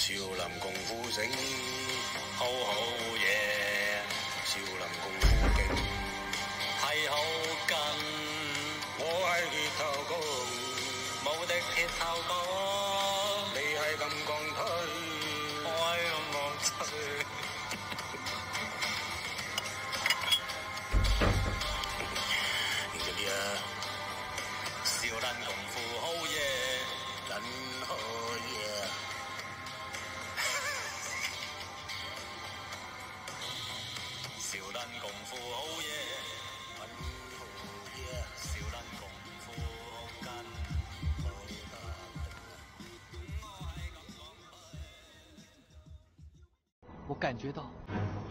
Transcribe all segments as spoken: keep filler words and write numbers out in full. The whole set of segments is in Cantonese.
少林功夫醒，好好嘢。少林功夫勁，係好勁。我係鐵頭功，無敵鐵頭功。你係金剛腿，我係金剛腿。你知唔知啊？少林功夫好嘢，真好嘢。少林功夫好嘢，真好嘢。少林功夫好緊，好得。 我感觉到。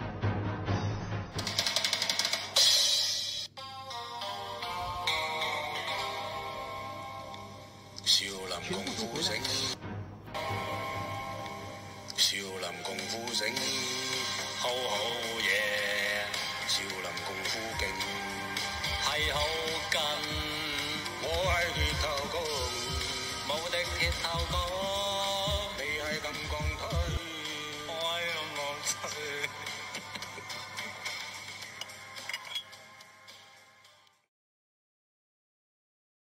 少林功夫醒，少林功夫醒，好好嘢。少林功夫勁，係好勁。我係鐵頭功，無敵鐵頭功。你係金剛腿，我係金剛腿。